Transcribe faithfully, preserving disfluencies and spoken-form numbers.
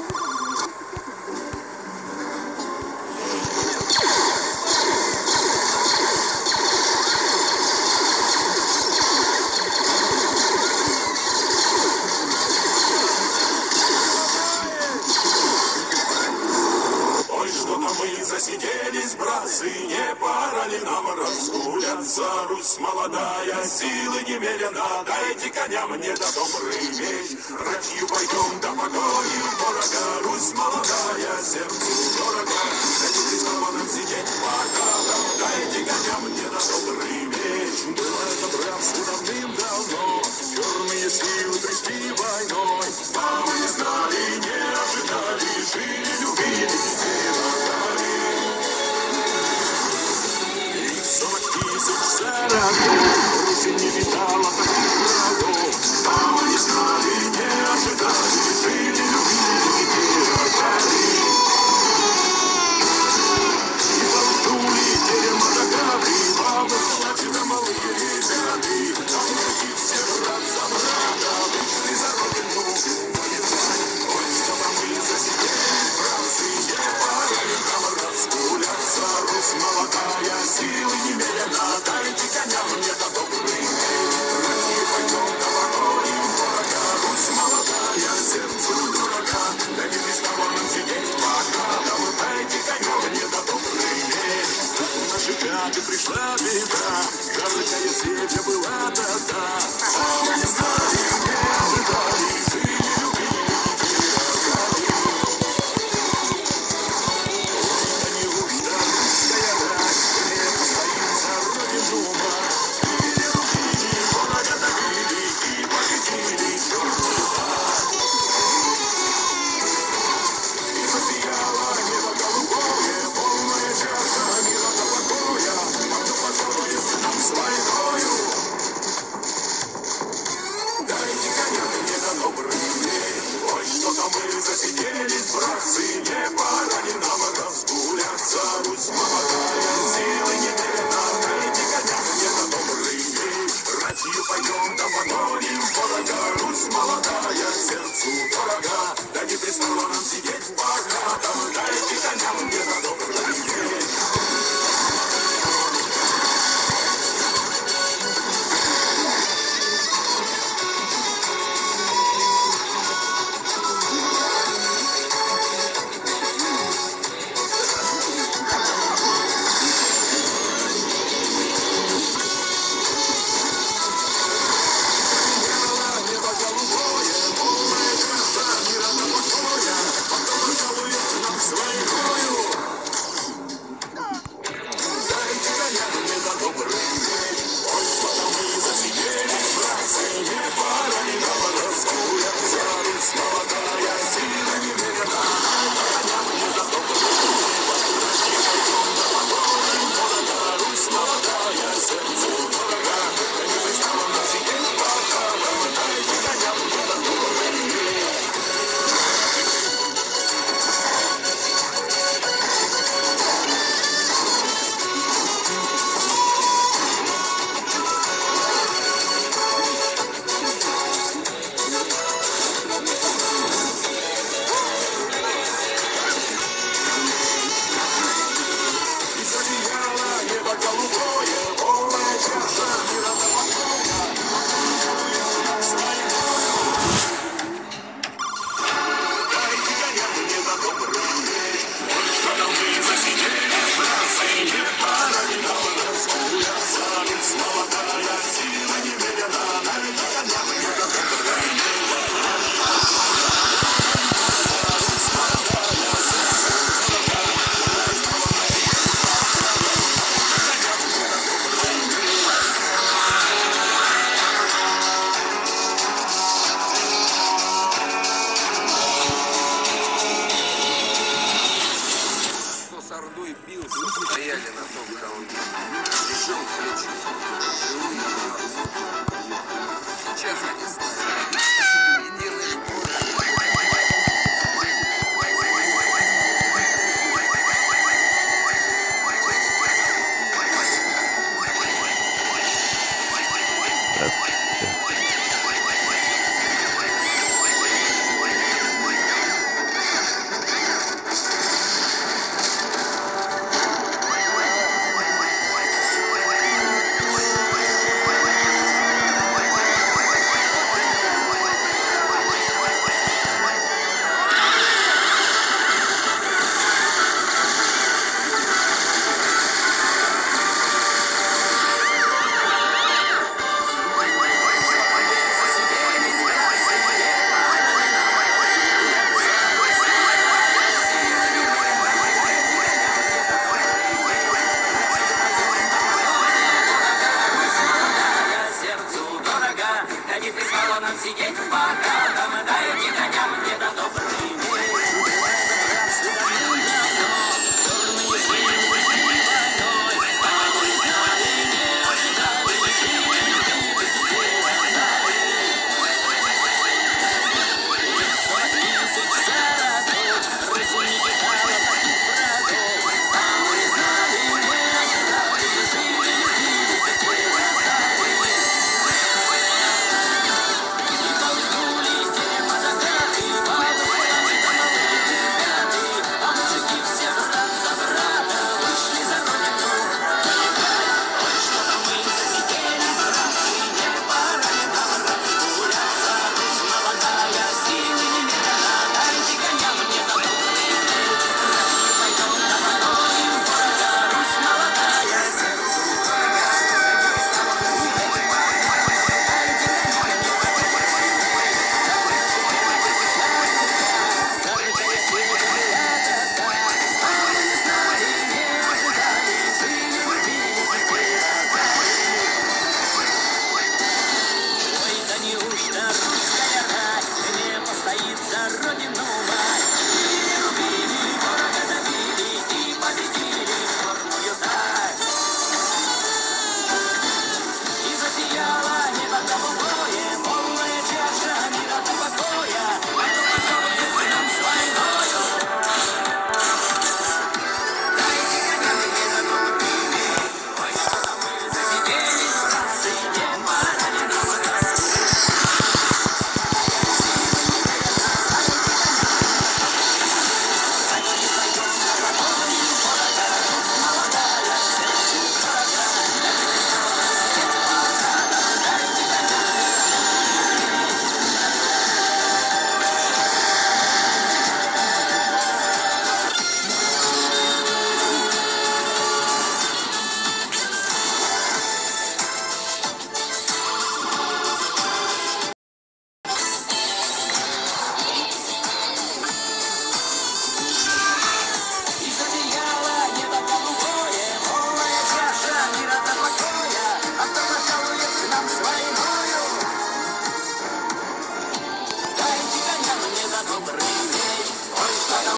Засиделись, братцы, не пора ли нам разгуляться? Русь молодая, силы немерено, дайте коня мне да добрый меч. Рачью пойдем да погоним ворога, Русь молодая, сердцу дорога. Дайте Христово нам сидеть пока, дайте коня мне да добрый меч. Было это, братцы, давным-давно, черные силы пришли войной. Мамы не знали, не ожидали, жили, любили, детей рождали. Русь не видала таких врагов. Мамы не знали, не ожидали, жили, любили, детей рождали. И полтули терема до грады, бабы плачут, а малые ребята. Там руки все брат за брата, вышли за родину воевать. Ой, что там мы засиделись, братцы, не пора ли нам разгуляться? Русь молодая, силы немерено, дайте коня мне да добрый меч. Рати пойдем да погоним ворога, Русь молодая, сердцу дорога. Дайте Христово нам сидеть пока, да вы дайте коня мне да добрый меч. Тут на Жигате пришла беда,